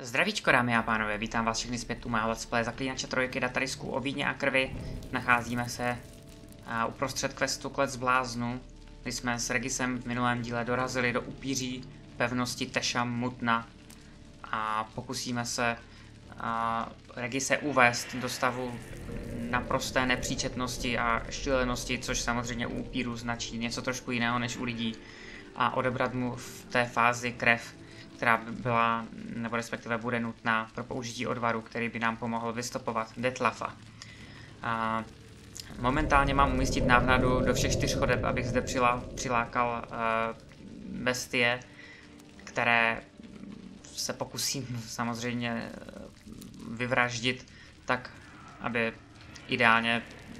Zdravíčko, dámy a pánové, vítám vás všechny zpět u mého Let's Play Zaklínače trojky Datarisku o víně a krvi. Nacházíme se uprostřed questu Klec bláznu, kdy jsme s Regisem v minulém díle dorazili do upíří pevnosti Tesham Mutna a pokusíme se Regise uvést do stavu naprosté nepříčetnosti a šílenosti, což samozřejmě u upírů značí něco trošku jiného než u lidí, a odebrat mu v té fázi krev, která by byla, nebo respektive bude nutná pro použití odvaru, který by nám pomohl vystopovat Detlafa. Momentálně mám umístit návnadu do všech 4 chodeb, abych zde přilákal bestie, které se pokusím samozřejmě vyvraždit tak, aby ideálně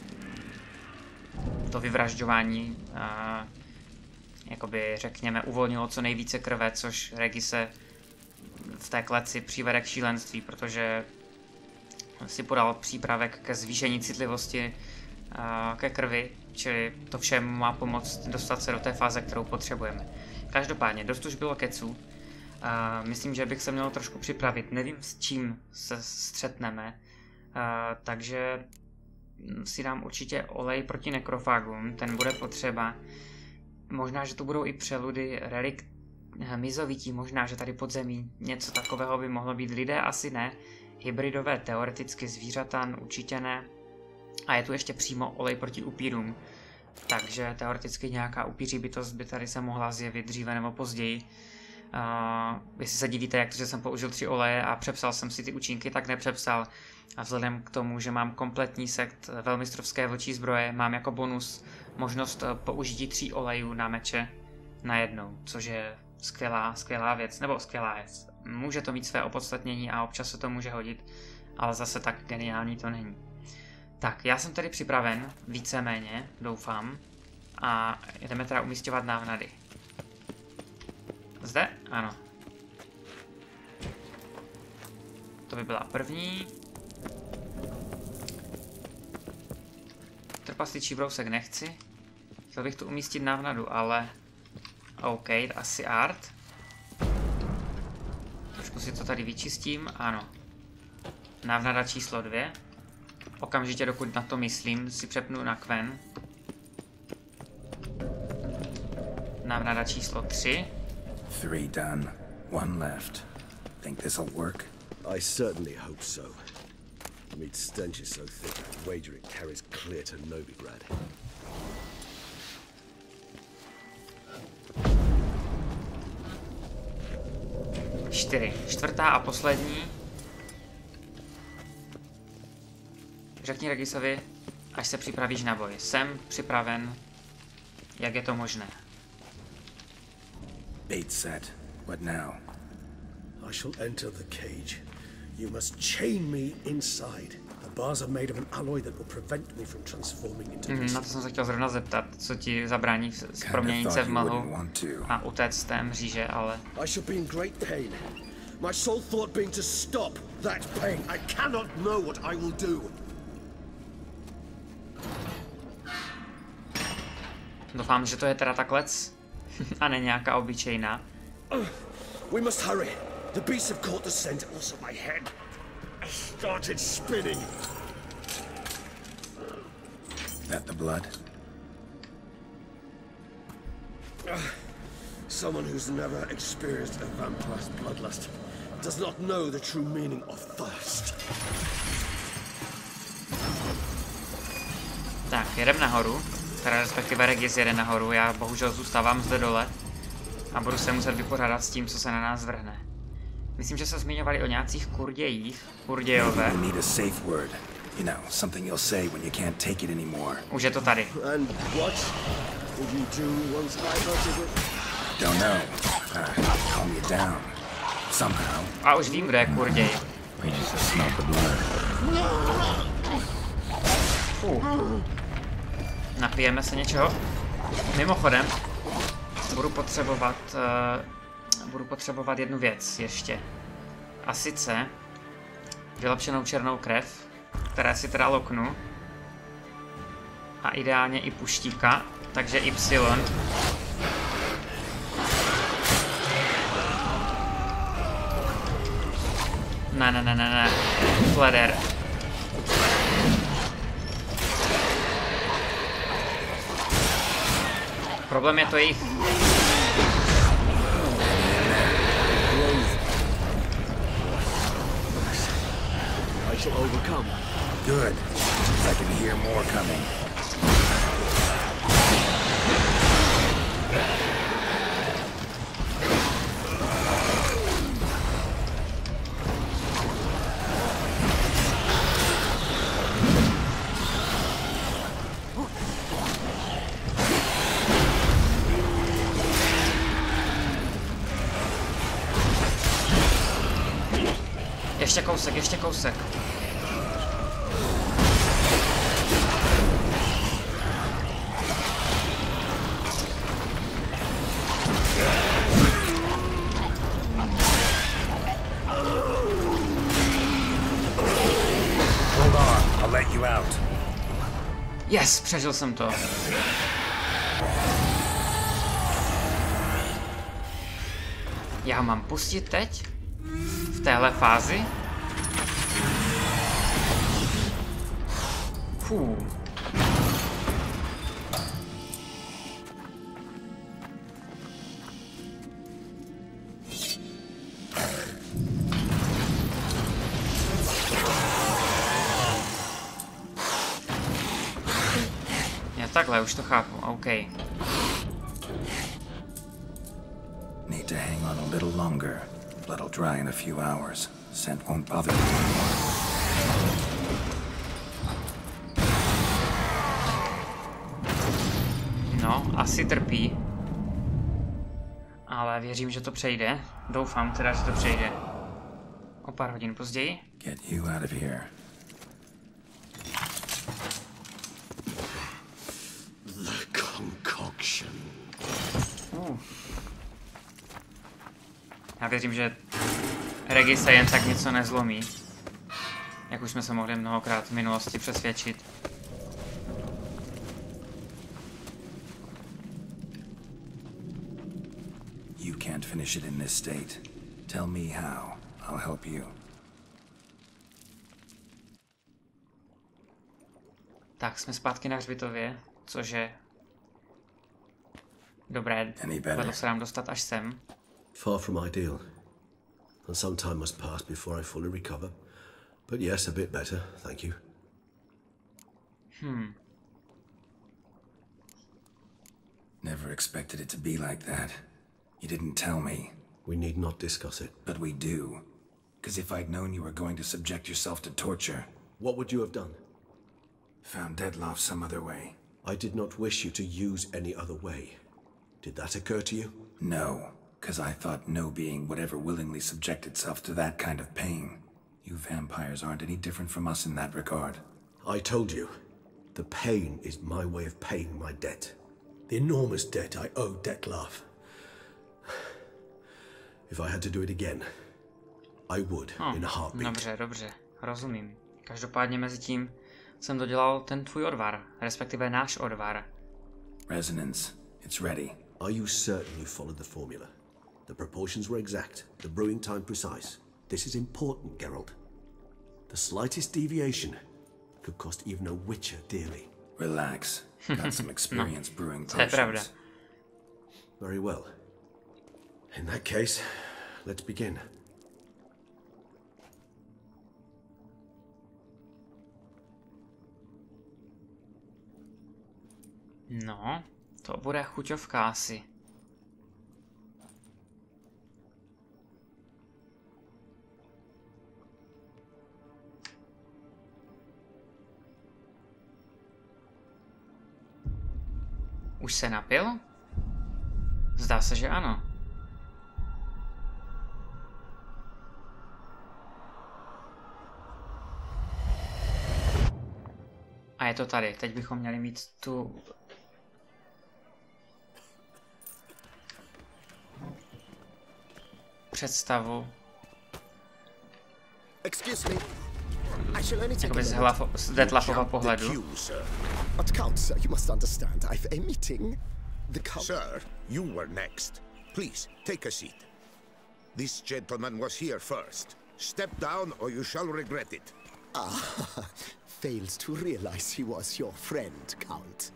to vyvražďování jakoby řekněme uvolnilo co nejvíce krve, což Regise v té kleci přivede k šílenství, protože si podal přípravek ke zvýšení citlivosti ke krvi, čili to všem má pomoct dostat se do té fáze, kterou potřebujeme. Každopádně, dost už bylo keců. Myslím, že bych se měl trošku připravit. Nevím, s čím se střetneme, takže si dám určitě olej proti nekrofagům, ten bude potřeba. Možná, že tu budou i přeludy relikt mizovití, možná, že tady pod zemí něco takového by mohlo být. Lidé asi ne, hybridové teoreticky, zvířata určitě ne. A je tu ještě přímo olej proti upírům, takže teoreticky nějaká upíří bytost by tady se mohla zjevit dříve nebo později. Jestli se divíte, jak to, že jsem použil 3 oleje a přepsal jsem si ty účinky, tak nepřepsal. A vzhledem k tomu, že mám kompletní set velmistrovské vlčí zbroje, mám jako bonus možnost použití 3 olejů na meče najednou, což je skvělá věc, nebo skvělá věc. Může to mít své opodstatnění a občas se to může hodit, ale zase tak geniální to není. Tak, já jsem tady připraven, víceméně, doufám, a jdeme teda umísťovat návnady. Zde? Ano. To by byla první. Trpasličí brousek nechci. Chtěl bych tu umístit návnadu, ale OK, asi art. Trošku si to tady vyčistím, ano. Návnada číslo 2. Okamžitě, dokud na to myslím, si přepnu na Quen. Návnada číslo 3. 3 done. 1 left. Think this'll work? I certainly hope so. The meat stench is so thick, I'd wager it carries clear to Novigrad. Čtvrtá a poslední. Řekni Regisovi, až se připravíš na boj. Jsem připraven, jak je to možné. Bait set. What now? I shall enter the cage. You must chain me inside. The bars are made of an alloy that will prevent me from transforming into beast. Na to jsem se chtěl zrovna zeptat, co ti zabrání proměnit se v mlhu a utéct z té mříže, ale... I shall be in great pain. My sole thought being to stop that pain. I cannot know what I will do. Doufám, že to je teda ta klec a ne nějaká obyčejná. We must hurry. The beasts have caught the scent, also my head. I started spinning. That the blood? Someone who's never experienced a vampire's bloodlust does not know the true meaning of thirst. Tak, jedem nahoru, teda respektive Regis jede nahoru, já bohužel zůstávám zde dole a budu se muset vypořádat s tím, co se na nás vrhne. Myslím, že se zmiňovali o nějakých kurdějích, kurdějové. Už je to tady. A už vím, kdo je kurděj. Napijeme se něčeho. Mimochodem, budu potřebovat jednu věc ještě. A sice vylepšenou černou krev, které si teda loknu. A ideálně i puštíka, takže Y. Ne. Fleder. Problém je to jejich... I shall overcome. Good. I can hear more coming. Ještě kousek. Hold on, I'll let you out. Yes, přežil jsem to. Já ho mám pustit teď? V téhle fázi? Fů. Já takhle, už to chápu, OK. Need to hang on a little longer. Blood'll dry in a few hours. Scent won't bother you anymore. No, asi trpí. Ale věřím, že to přejde. Doufám teda, že to přejde. O pár hodin později. Get you out of here. The concoction. Já věřím, že Regis se jen tak něco nezlomí. Jak už jsme se mohli mnohokrát v minulosti přesvědčit. You can't finish it in this state. Tell me how. I'll help you. Tak, jsme zpátky na hřbitově, cože... Dobré, vedlo se nám dostat až sem. Far from ideal. And some time must pass before I fully recover. But yes, a bit better, thank you. Never expected it to be like that. You didn't tell me. We need not discuss it. But we do. Because if I'd known you were going to subject yourself to torture... What would you have done? Found Dettlaff some other way. I did not wish you to use any other way. Did that occur to you? No, because I thought no being would ever willingly subject itself to that kind of pain. You vampires aren't any different from us in that regard. I told you, the pain is my way of paying my debt. The enormous debt I owe Dettlaff. If I had to do it again, I would in a heartbeat. Dobře, rozumím. Každopádně mezi tím jsem dodělal ten tvůj odvar, respektive náš odvar. Resonance, it's ready. Are you certain you followed the formula? The proportions were exact, the brewing time precise. This is important, Geralt. The slightest deviation could cost even a witcher dearly. Relax. Got some experience brewing To je pravda. potions. Very well. In that case, let's begin. No, to bude chuťovka asi. Už se napil? Zdá se, že ano. A je to tady. Teď bychom měli mít tu... představu. Excuse me. I shall only take Jakoby z Dettlaffova pohledu. But Count, sir, you must understand. I've a meeting. The Count... Sir, you were next. Please, take a seat. This gentleman was here first. Step down or you shall regret it. Fails to realize he was your friend, Count.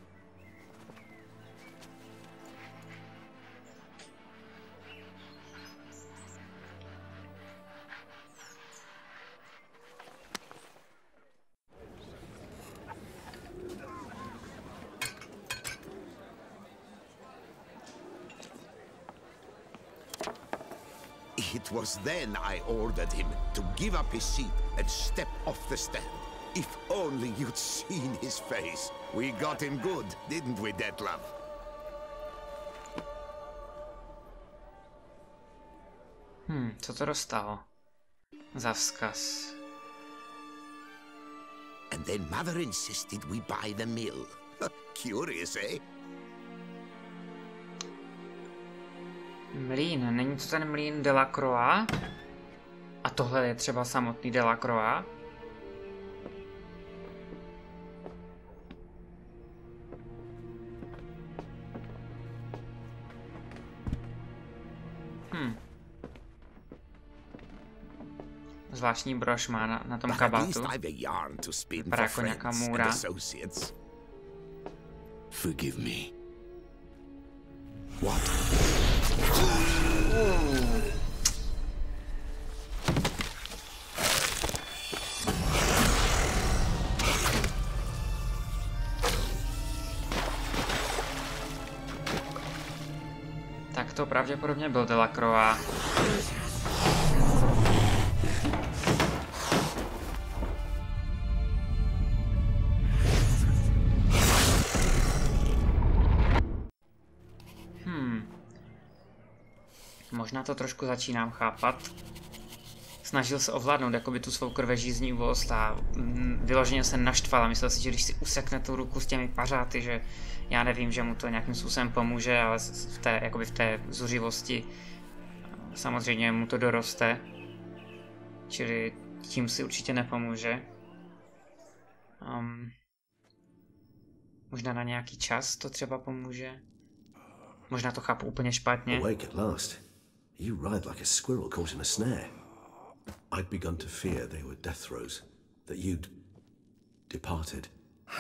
It was then I ordered him to give up his seat and step off the stand. If only you'd seen his face. We got him good, didn't we, Detlef? Co to dostalo? Za vzkaz. And then Mother insisted we buy the mill. Curious, eh? Mlýn, není to ten mlýn Delacroix? A tohle je třeba samotný Delacroix? Zvláštní brož má na tom kabátu. Vypadá jako nějaká můra. Forgive me. What? Tak to pravděpodobně byl Delacroix. Možná to trošku začínám chápat. Snažil se ovládnout jakoby tu svou krvežíznivost a vyloženě se naštval a myslel si, že když si usekne tu ruku s těmi pařáty, že já nevím, že mu to nějakým způsobem pomůže, ale v té zuřivosti samozřejmě mu to doroste. Čili tím si určitě nepomůže. Možná na nějaký čas to třeba pomůže. Možná to chápu úplně špatně. Awake at last. You ride like a squirrel caught in a snare. I'd begun to fear they were death throes, that you'd departed.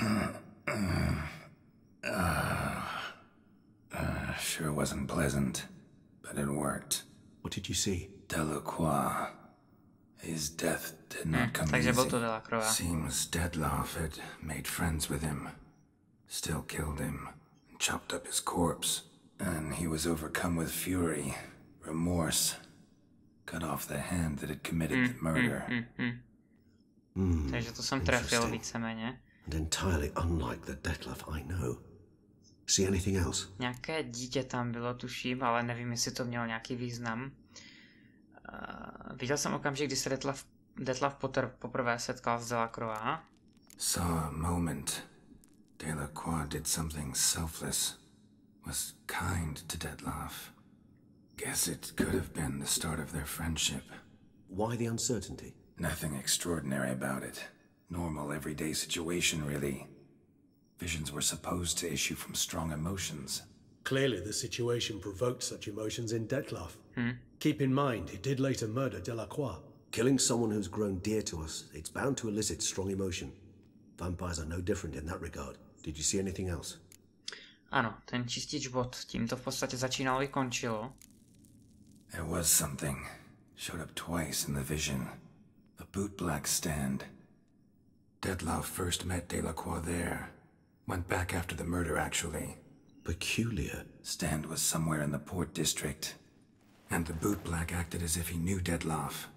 Sure wasn't pleasant, but it worked. What did you see? Delacroix. His death did not come Takže byl easy. to Delacroix. Seems Detlef had made friends with him, still killed him, and chopped up his corpse. And he was overcome with fury, remorse, cut off the hand that had committed the murder. Takže to jsem trefil víceméně. And entirely unlike the Detlef I know. See anything else? Nějaké dítě tam bylo, tuším, ale nevím, jestli to mělo nějaký význam. Viděl jsem okamžik, kdy se Detlef poprvé setkal s Delacroix. Saw a moment. Delacroix did something selfless. Was kind to Detlef. Guess it could have been the start of their friendship. Why the uncertainty? Nothing extraordinary about it. Normal, everyday situation, really. Visions were supposed to issue from strong emotions. Clearly the situation provoked such emotions in Detlef. Keep in mind, he did later murder Delacroix. Killing someone who's grown dear to us, it's bound to elicit strong emotion. Vampires are no different in that regard. Did you see anything else? Ano, ten čistič vod, tím to v podstatě začínalo i končilo. There was something. Showed up twice in the vision. The bootblack stand. Detlef first met Delacroix there. Went back after the murder, actually. Peculiar. Stand was somewhere in the Port District. And the bootblack acted as if he knew Detlef.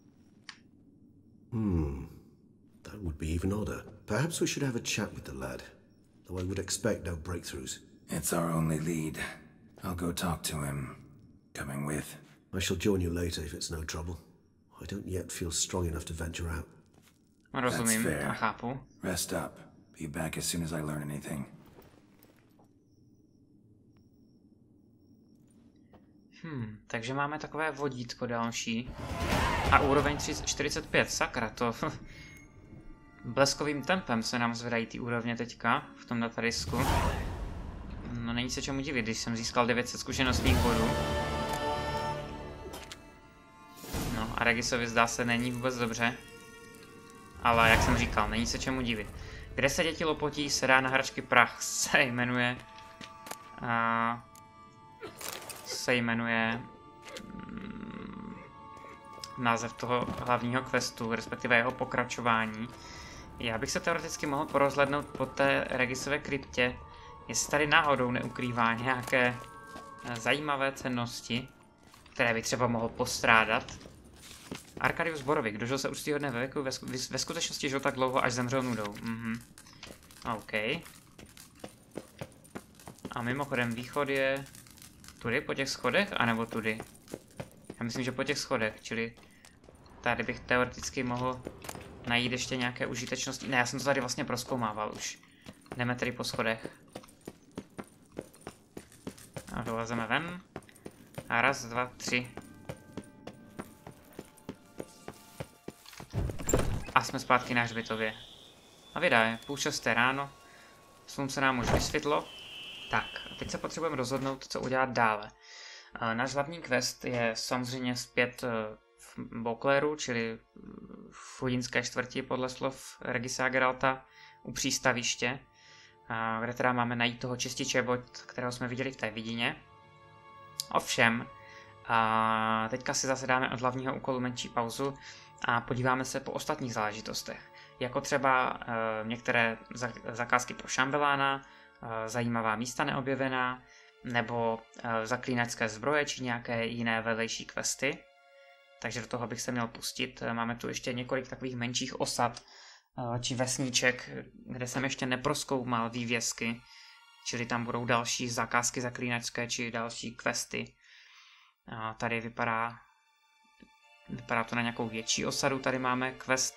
That would be even odder. Perhaps we should have a chat with the lad. Though I would expect no breakthroughs. It's our only lead. I'll go talk to him. Coming with. I shall join you later if it's no trouble. I don't yet feel strong enough to venture out. Rozumím fair. a chápu. Rest up. Be back as soon as I learn anything. Takže máme takové vodítko další. A úroveň 45, sakra, to... Bleskovým tempem se nám zvedají ty úrovně teďka, v tom datadisku. No není se čemu divit, když jsem získal 900 zkušenostních bodů. No a a Regisovi zdá se není vůbec dobře. Ale jak jsem říkal, není se čemu divit. Kde se děti lopotí, se dá na hračky prach, se jmenuje název toho hlavního questu, respektive jeho pokračování. Já bych se teoreticky mohl porozhlednout po té Regisové kryptě, jestli tady náhodou neukrývá nějaké zajímavé cennosti, které by třeba mohl postrádat. Arkadius Borowik dožil se úctyhodné ve věku, ve skutečnosti žil tak dlouho, až zemřel nudou. OK. A mimochodem východ je tudy po těch schodech, anebo tudy? Já myslím, že po těch schodech, čili tady bych teoreticky mohl najít ještě nějaké užitečnosti. Ne, já jsem to tady vlastně prozkoumával už. Jdeme tedy po schodech. A vylezeme ven. A raz, dva, tři. A jsme zpátky na hřbitově. A vida je 5:30 ráno. Slunce nám už vysvětlo. Tak, a teď se potřebujeme rozhodnout, co udělat dále. Náš hlavní quest je samozřejmě zpět v Beauclairu, čili v chudinské čtvrti podle slov Regisa a Geralta, u přístaviště, kde teda máme najít toho čističe vod, kterého jsme viděli v té vidině. Ovšem, teďka si zase dáme od hlavního úkolu menší pauzu a podíváme se po ostatních záležitostech, jako třeba některé zakázky pro šambelána, zajímavá místa neobjevená, nebo zaklínačské zbroje, či nějaké jiné vedlejší questy. Takže do toho bych se měl pustit. Máme tu ještě několik takových menších osad, či vesníček, kde jsem ještě neprozkoumal vývězky, čili tam budou další zakázky zaklínačské, či další questy. Tady vypadá to na nějakou větší osadu. Tady máme quest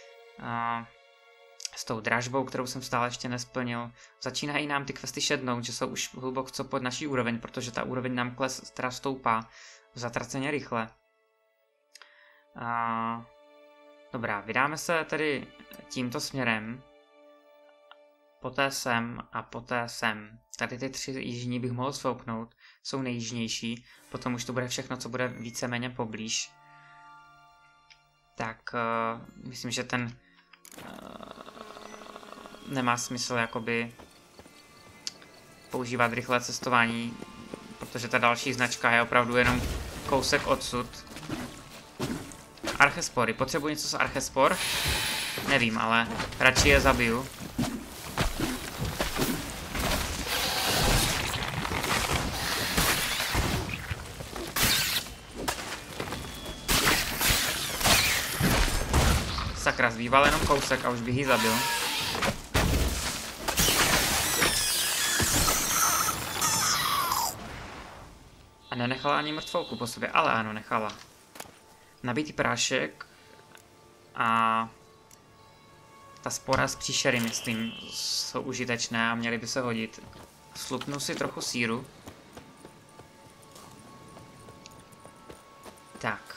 s tou dražbou, kterou jsem stále ještě nesplnil. Začínají nám ty questy šednout, že jsou už hluboko pod naší úroveň, protože ta úroveň nám teda stoupá zatraceně rychle. Dobrá, vydáme se tedy tímto směrem. Poté sem a poté sem. Tady ty 3 jižní bych mohl svouknout, jsou nejjižnější, potom už to bude všechno, co bude víceméně poblíž. Tak myslím, že ten nemá smysl jakoby používat rychlé cestování, protože ta další značka je opravdu jenom kousek odsud. Archespory. Potřebuji něco z archespor? Nevím, ale radši je zabiju. Sakra, zbýval jenom kousek a už bych ji zabil. A nenechala ani mrtvolku po sobě, ale ano, nechala. Nabitý prášek a ta spora z příšery, myslím, jsou užitečné a měly by se hodit. Slupnu si trochu síru. Tak.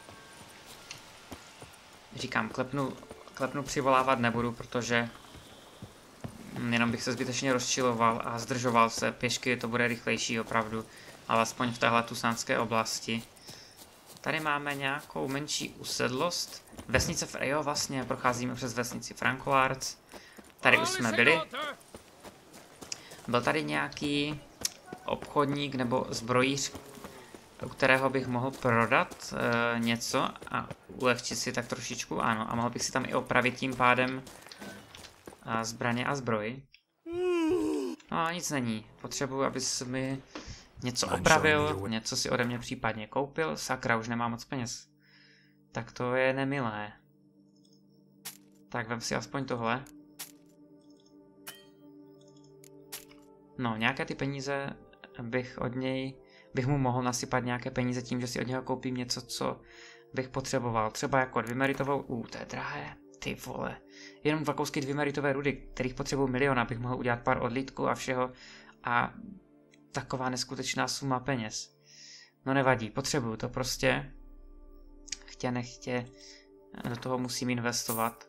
Říkám, klepnu přivolávat nebudu, protože jenom bych se zbytečně rozčiloval a zdržoval se. Pěšky to bude rychlejší opravdu, alespoň v téhle tusánské oblasti. Tady máme nějakou menší usedlost. Vesnice Frejo, vlastně procházíme přes vesnici Francolards. Tady už jsme byli. Byl tady nějaký obchodník nebo zbrojíř, u kterého bych mohl prodat něco a ulehčit si tak trošičku, ano. A mohl bych si tam i opravit tím pádem zbraně a zbroj. No nic není. Potřebuji, abys mi něco opravil, něco si ode mě případně koupil. Sakra, už nemám moc peněz. Tak to je nemilé. Tak vem si aspoň tohle. No, nějaké ty peníze bych mu mohl nasypat nějaké peníze tím, že si od něho koupím něco, co bych potřeboval. Třeba jako dvimeritovou, to je drahé, ty vole. Jenom 2 kousky dvimeritové rudy, kterých potřebuji milion, abych mohl udělat pár odlítků a všeho. A taková neskutečná suma peněz. No nevadí, potřebuju to prostě. Chtě nechtě, do toho musím investovat.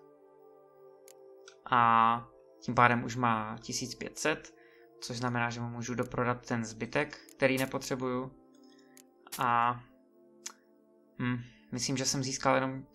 A tím pádem už má 1500, což znamená, že mu můžu doprodat ten zbytek, který nepotřebuju. A Myslím, že jsem získal jenom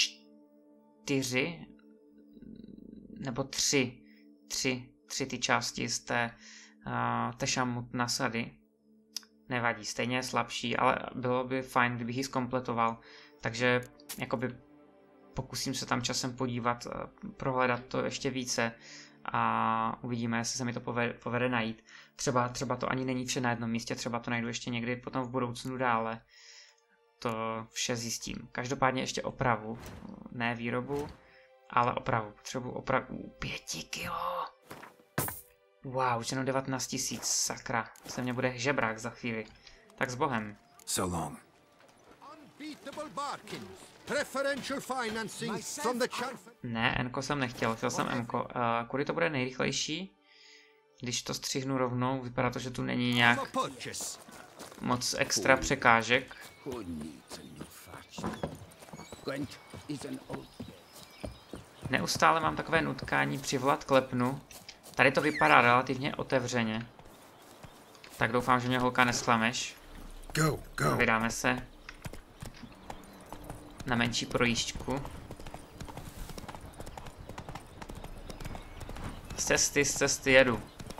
4 nebo 3 ty části z té Tešamut nasady. Nevadí, stejně je slabší, ale bylo by fajn, kdybych ji zkompletoval. Takže jakoby pokusím se tam časem podívat, prohledat to ještě více a uvidíme, jestli se mi to povede najít. Třeba to ani není vše na jednom místě, třeba to najdu ještě někdy potom v budoucnu dále. To vše zjistím. Každopádně ještě opravu, ne výrobu, ale opravu. Potřebuji opravu 5 kilo. Wow, už jenom 19 000, sakra. Se mě bude žebrák za chvíli. Tak s Bohem. So long. Ne, N-ko jsem nechtěl, chtěl jsem M-ko. Kudy to bude nejrychlejší? Když to střihnu rovnou, vypadá to, že tu není nějak moc extra překážek. Neustále mám takové nutkání přivolat klepnu. Tady to vypadá relativně otevřeně. Tak doufám, že mě holka nesklameš. Vydáme se na menší projížďku. Z cesty jedu.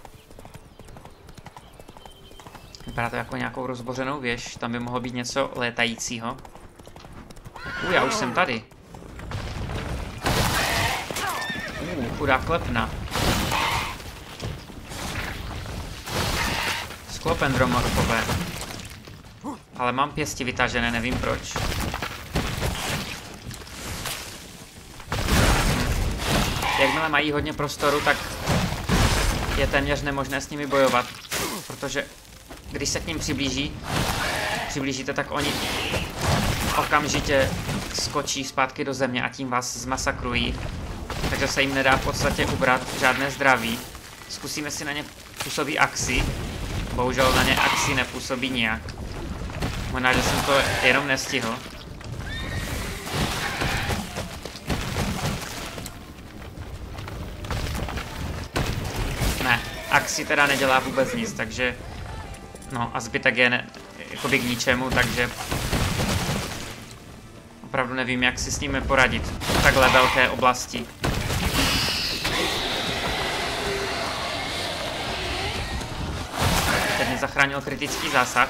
Vypadá to jako nějakou rozbořenou věž. Tam by mohlo být něco létajícího. Já už jsem tady. Chudá klepna. Sklopendromorfové. Ale mám pěsti vytažené, nevím proč. Jakmile mají hodně prostoru, tak je téměř nemožné s nimi bojovat. Protože když se k ním přiblížíte, tak oni okamžitě skočí zpátky do země a tím vás zmasakrují. Takže se jim nedá v podstatě ubrat žádné zdraví. Zkusíme si na ně působí axi. Bohužel na ně axi nepůsobí nijak. Možná, že jsem to jenom nestihl. Ne, axi teda nedělá vůbec nic, takže... No a zbytek je jakoby k ničemu, takže... Opravdu nevím, jak si s nimi poradit v takhle velké oblasti. Teď mě zachránil kritický zásah.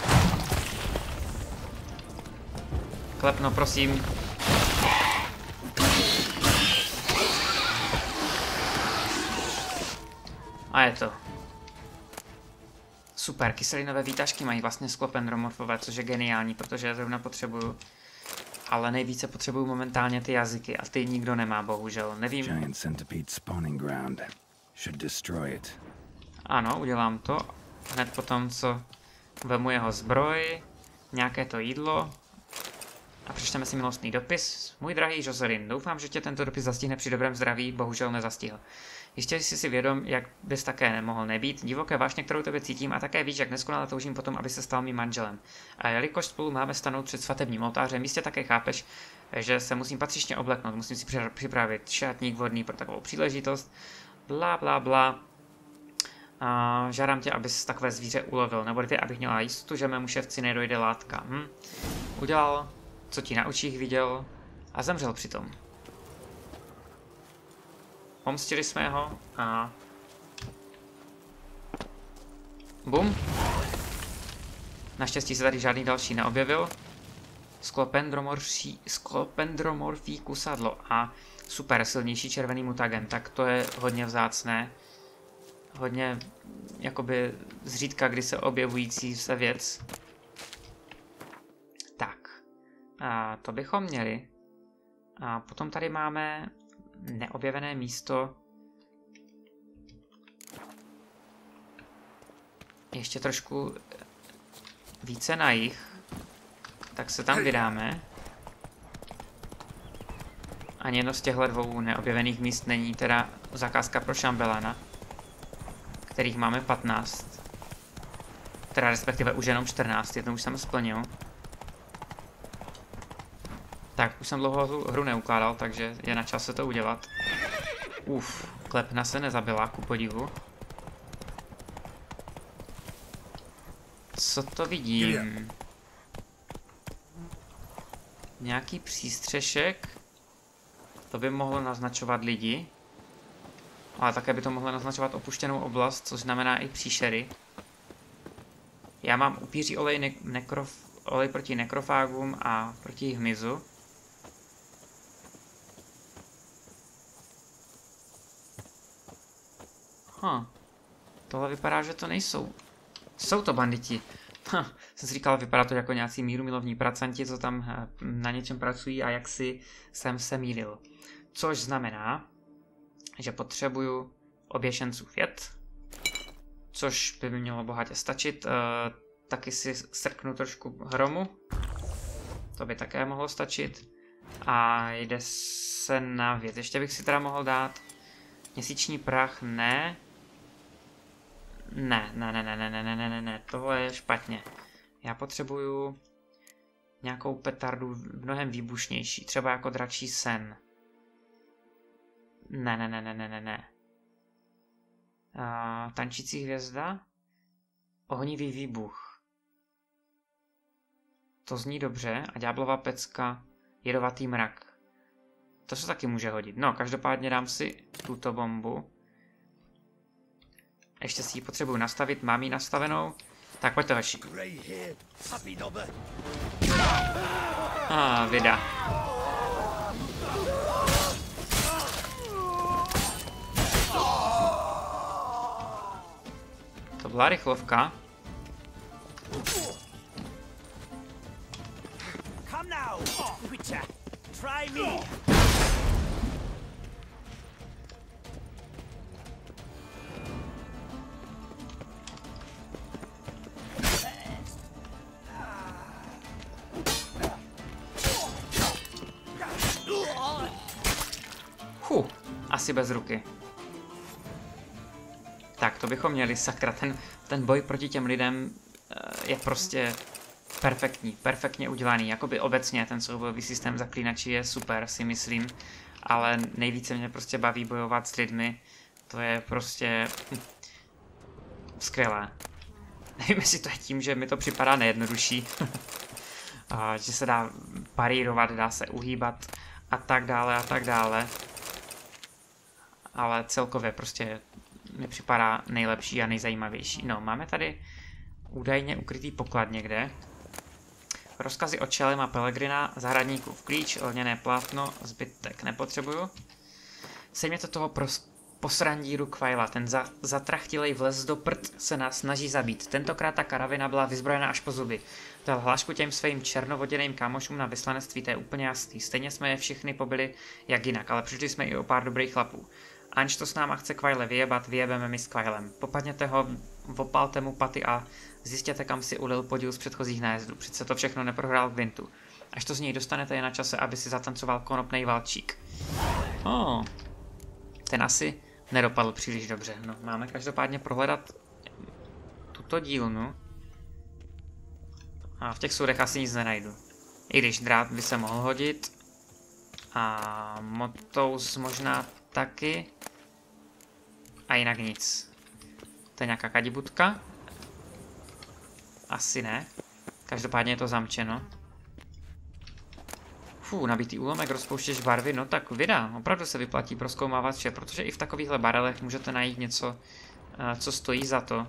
Klepno, prosím. A je to. Super, kyselinové výtažky mají vlastně sklopendromorfové, což je geniální, protože já zrovna potřebuju. Ale nejvíce potřebuju momentálně ty jazyky a ty nikdo nemá, bohužel. Nevím. Giant centipede spawning ground. Should destroy it. Ano, udělám to. Hned potom, co vemu jeho zbroj, nějaké to jídlo a přečteme si milostný dopis. Můj drahý Jocelyn, doufám, že tě tento dopis zastihne při dobrém zdraví, bohužel nezastihl. Jistě jsi si vědom, jak bys také nemohl nebýt, divoké vášně, kterou tebe cítím a také víš, jak neskonale toužím potom, aby se stal mým manželem. A jelikož spolu máme stanout před svatebním oltářem, jistě také chápeš, že se musím patřičně obleknout, musím si připravit šatník vhodný pro takovou příležitost, bla bla bla. A žádám tě, abys takové zvíře ulovil, nebo ty, abych měla jistotu, že mému ševci nedojde látka. Udělal, co ti na očích viděl a zemřel přitom. Pomstili jsme ho a... Bum. Naštěstí se tady žádný další neobjevil. Sklopendromorfí kusadlo a super silnější červený mutagen, tak to je hodně vzácné. Hodně jakoby zřídka, kdy se objevující se věc. Tak. A to bychom měli. A potom tady máme neobjevené místo. Ještě trošku více na jih. Tak se tam vydáme. Ani jedno z těchto dvou neobjevených míst není teda zakázka pro šambelana, kterých máme 15. Teda respektive už jenom 14, jednou už jsem splnil. Tak, už jsem dlouho hru neukládal, takže je na čase to udělat. Klepna se nezabila, ku podivu. Co to vidím? Nějaký přístřešek. To by mohlo naznačovat lidi. Ale také by to mohlo naznačovat opuštěnou oblast, což znamená i příšery. Já mám upíří olej, olej proti nekrofágům a proti hmyzu. Tohle vypadá, že to nejsou. Jsou to banditi. Jsem si říkal, vypadá to jako nějací mírumilovní pracanti, co tam na něčem pracují a jak si jsem se mýlil. Což znamená, že potřebuju oběšencův jed, což by mi mělo bohatě stačit. Taky si srknu trošku hromu, to by také mohlo stačit. A jde se na věc. Ještě bych si teda mohl dát měsíční prach, ne. Ne, tohle je špatně. Já potřebuju nějakou petardu mnohem výbušnější, třeba jako dračí sen. Ne. Tančící hvězda? Ohnivý výbuch. To zní dobře. A ďáblova pecka, jedovatý mrak. To se taky může hodit. No, každopádně dám si tuto bombu. Ještě si ji potřebuju nastavit, mám ji nastavenou. Tak pojďte hoši. Vida. To byla rychlovka. Asi bez ruky. Tak, to bychom měli, sakra, ten boj proti těm lidem je prostě perfektně udělaný. Jakoby obecně ten soubojový systém Zaklínači je super, si myslím, ale nejvíce mě prostě baví bojovat s lidmi. To je prostě skvělé. Nevím, jestli to je tím, že mi to připadá nejjednodušší. Že se dá parírovat, dá se uhýbat a tak dále. Ale celkově prostě mi připadá nejlepší a nejzajímavější. No, máme tady údajně ukrytý poklad někde. Rozkazy od Šelema Pelegrina, zahradníkův klíč, lněné plátno, zbytek nepotřebuju. Sejmě to toho posrandíru Quaila, ten zatrachtilej vlez do prd se nás snaží zabít. Tentokrát ta karavina byla vyzbrojena až po zuby. Dal hlášku těm svým černovoděným kámošům na vyslanectví, to je úplně jasný. Stejně jsme je všechny pobili jak jinak, ale přišli jsme i o pár dobrých chlapů. Anž to s náma chce Quaile vyjebat, vyjebeme my s Quailem. Popadněte ho, opalte mu paty a zjistěte, kam si ulil podíl z předchozích nájezdů. Přece to všechno neprohrál v Vintu. Až to z něj dostanete, je na čase, aby si zatancoval konopnej valčík. Ten asi nedopadl příliš dobře. No, máme každopádně prohledat tuto dílnu. A v těch soudech asi nic nenajdu. I když drát by se mohl hodit. A motous možná taky. A jinak nic. To je nějaká kadibutka? Asi ne. Každopádně je to zamčeno. Nabitý úlomek, rozpouštěč barvy, no tak vida. Opravdu se vyplatí prozkoumávat vše, protože i v takovýchhle barelech můžete najít něco, co stojí za to.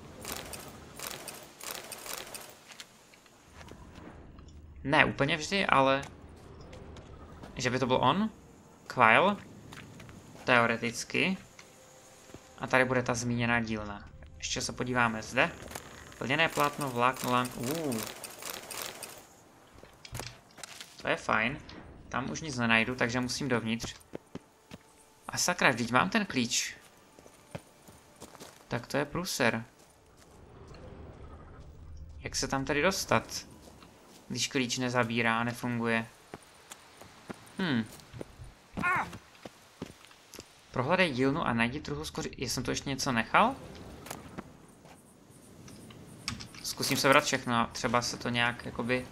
Ne úplně vždy, ale... Že by to byl on? Quail? Teoreticky. A tady bude ta zmíněná dílna. Ještě se podíváme zde. Plněné plátno, vlákno, lang... To je fajn. Tam už nic nenajdu, takže musím dovnitř. A sakra, vždyť mám ten klíč. Tak to je průser. Jak se tam tedy dostat? Když klíč nezabírá a nefunguje. Prohledej dílnu a najdi truhlu skoři... Jsem to ještě něco nechal? Zkusím sebrat všechno a třeba se to nějak jakoby...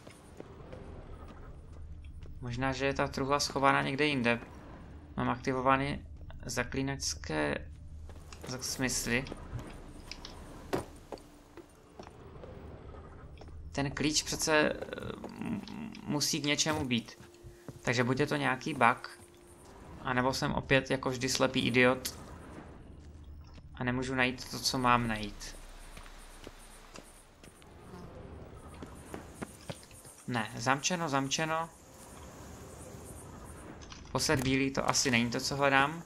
Možná, že je ta truhla schovaná někde jinde. Mám aktivovány zaklínačské smysly. ten klíč přece musí k něčemu být. Takže buď je to nějaký bug, anebo jsem opět jako vždy slepý idiot a nemůžu najít to, co mám najít. Ne, zamčeno. Posled bílý to asi není to, co hledám.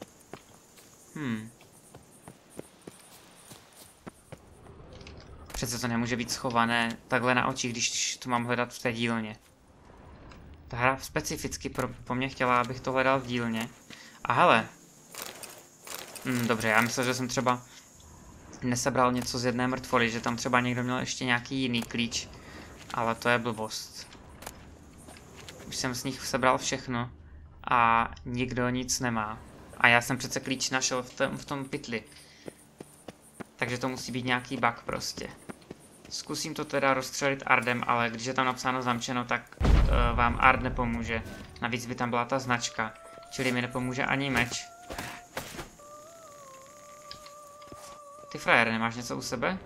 Přece to nemůže být schované takhle na očích, když to mám hledat v té dílně. Ta hra specificky po mně chtěla, abych to hledal v dílně. A hele. Dobře, já myslel, že jsem třeba nesebral něco z jedné mrtvoly, že tam třeba někdo měl ještě nějaký jiný klíč. Ale to je blbost. Už jsem z nich sebral všechno a nikdo nic nemá. A já jsem přece klíč našel v tom pytli. Takže to musí být nějaký bug prostě. Zkusím to teda rozstřelit Ardem, ale když je tam napsáno zamčeno, tak vám Ard nepomůže. Navíc by tam byla ta značka, čili mi nepomůže ani meč. Ty frajer, nemáš něco u sebe?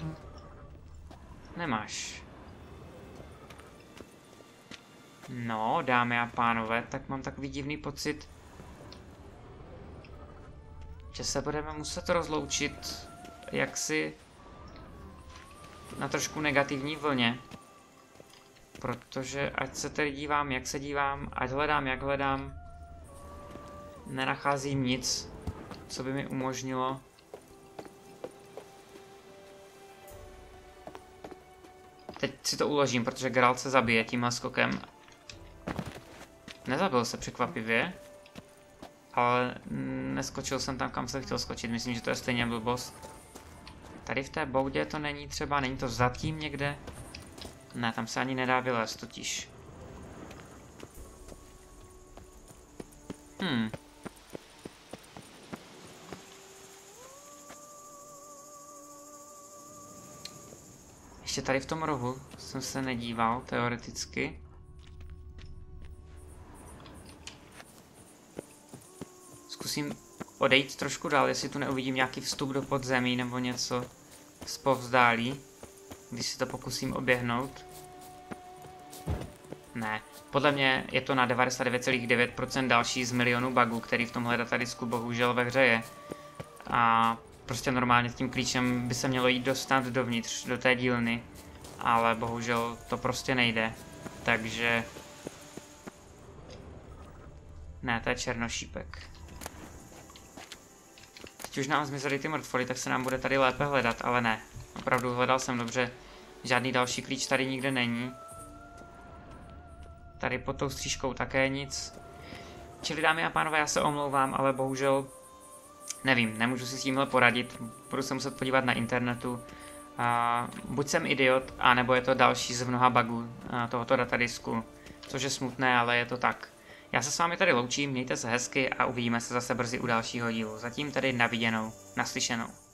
Nemáš. No, dámy a pánové, tak mám takový divný pocit, že se budeme muset rozloučit jaksi na trošku negativní vlně. Protože ať se tady dívám, jak se dívám, ať hledám, jak hledám, nenacházím nic, co by mi umožnilo teď si to uložím, protože Geralt se zabije tímhle skokem. Nezabil se překvapivě, ale neskočil jsem tam, kam jsem chtěl skočit. Myslím, že to je stejně blbost. Tady v té boudě to není třeba, není to za tím někde? Ne, tam se ani nedá vylézt totiž. Ještě tady v tom rohu jsem se nedíval, teoreticky. Zkusím odejít trošku dál, jestli tu neuvidím nějaký vstup do podzemí nebo něco zpovzdálí, když si to pokusím oběhnout. Ne, podle mě je to na 99,9% další z milionů bugů, který v tomhle datadisku bohužel ve hře je. A prostě normálně tím klíčem by se mělo jít dostat dovnitř, do té dílny, ale bohužel to prostě nejde, takže... Ne, to je černošípek. Teď už nám zmizely ty mrtvoly, tak se nám bude tady lépe hledat, ale ne. Opravdu hledal jsem dobře. Žádný další klíč tady nikde není. Tady pod tou střížkou také nic. Čili dámy a pánové, já se omlouvám, ale bohužel nevím, nemůžu si s tímhle poradit. Budu se muset podívat na internetu. Buď jsem idiot, anebo je to další z mnoha bugů tohoto datadisku. Což je smutné, ale je to tak. Já se s vámi tady loučím, mějte se hezky a uvidíme se zase brzy u dalšího dílu. Zatím tedy na viděnou, naslyšenou.